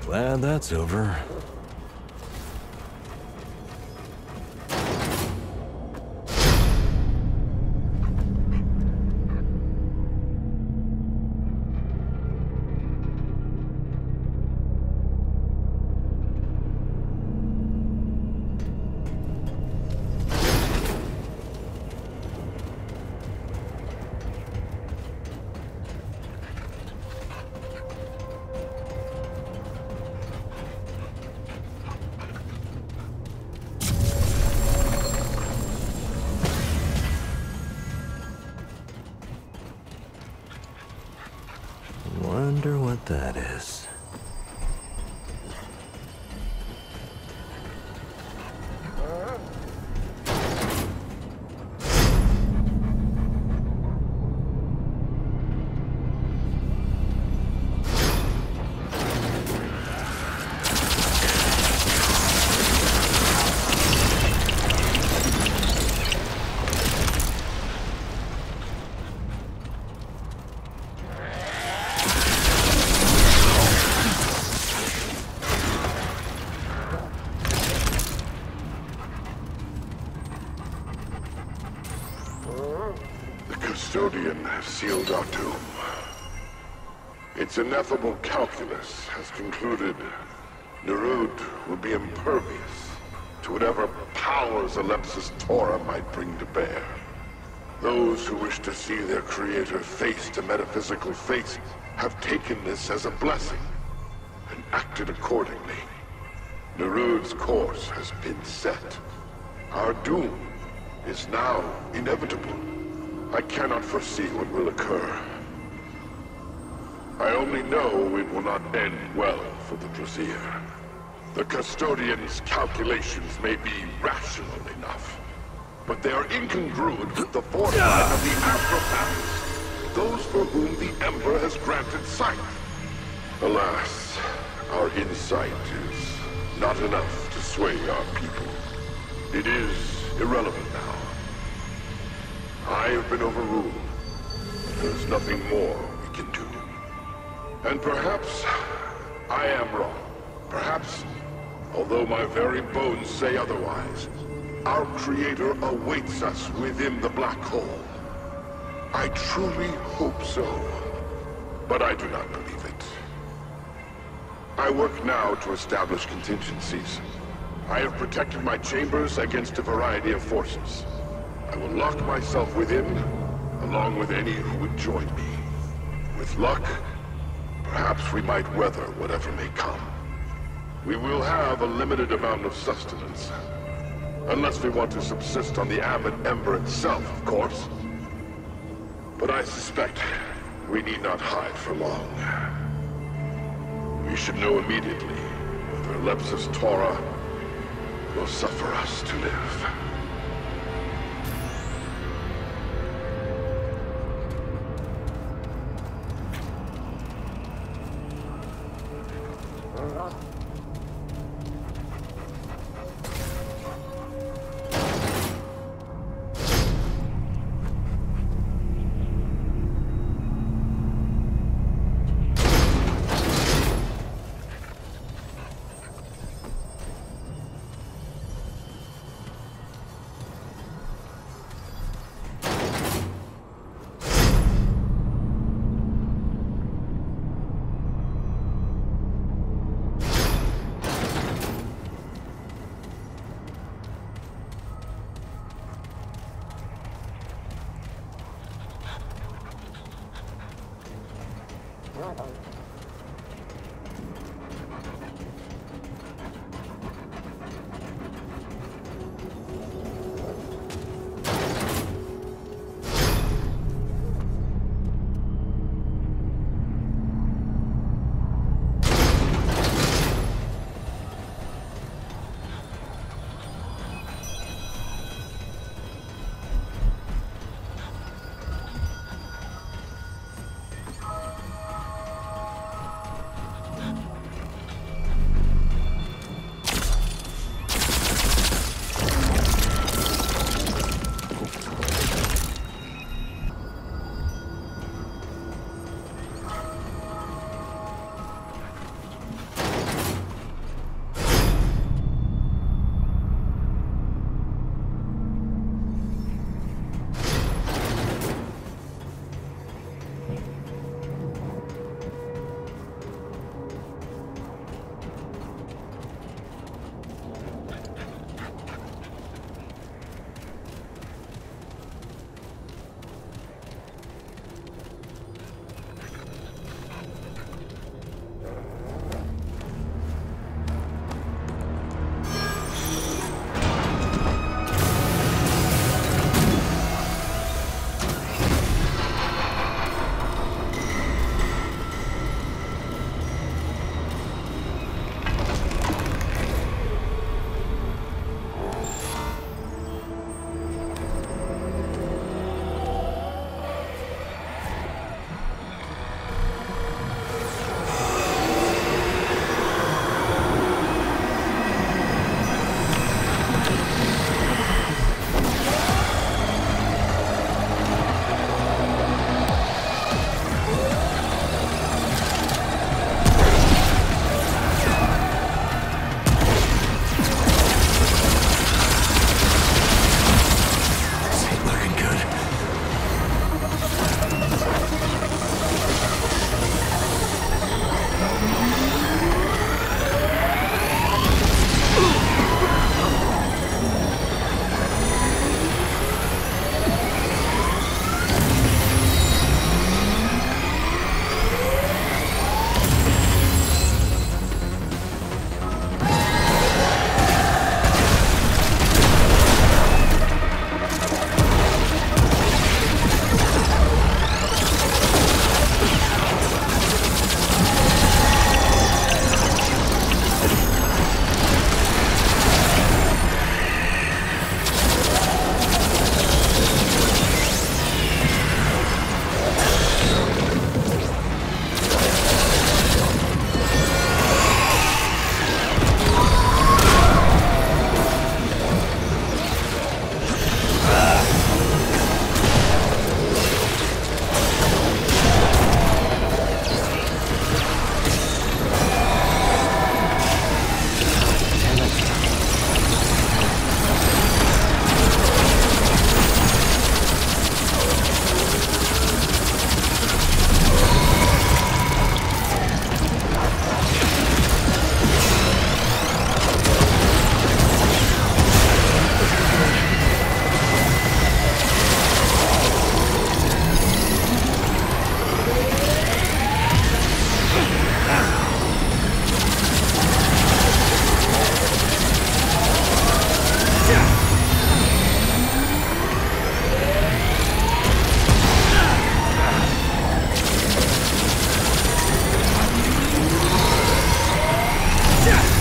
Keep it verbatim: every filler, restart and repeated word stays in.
Glad that's over. Wonder what that is. Custodian has sealed our tomb. Its ineffable calculus has concluded Nerud will be impervious to whatever powers Alepsis Tora might bring to bear. Those who wish to see their creator face to metaphysical fate have taken this as a blessing and acted accordingly. Nerud's course has been set. Our doom is now inevitable. I cannot foresee what will occur. I only know it will not end well for the Brazier. The Custodian's calculations may be rational enough, but they are incongruent with the foresight of the Astropaths, those for whom the Ember has granted sight. Alas, our insight is not enough to sway our people. It is irrelevant now. I have been overruled. There's nothing more we can do. And perhaps I am wrong. Perhaps, although my very bones say otherwise, our Creator awaits us within the black hole. I truly hope so, but I do not believe it. I work now to establish contingencies. I have protected my chambers against a variety of forces. I will lock myself within, along with any who would join me. With luck, perhaps we might weather whatever may come. We will have a limited amount of sustenance. Unless we want to subsist on the Avid Ember itself, of course. But I suspect we need not hide for long. We should know immediately whether Alepsis Tora will suffer us to live. Yeah!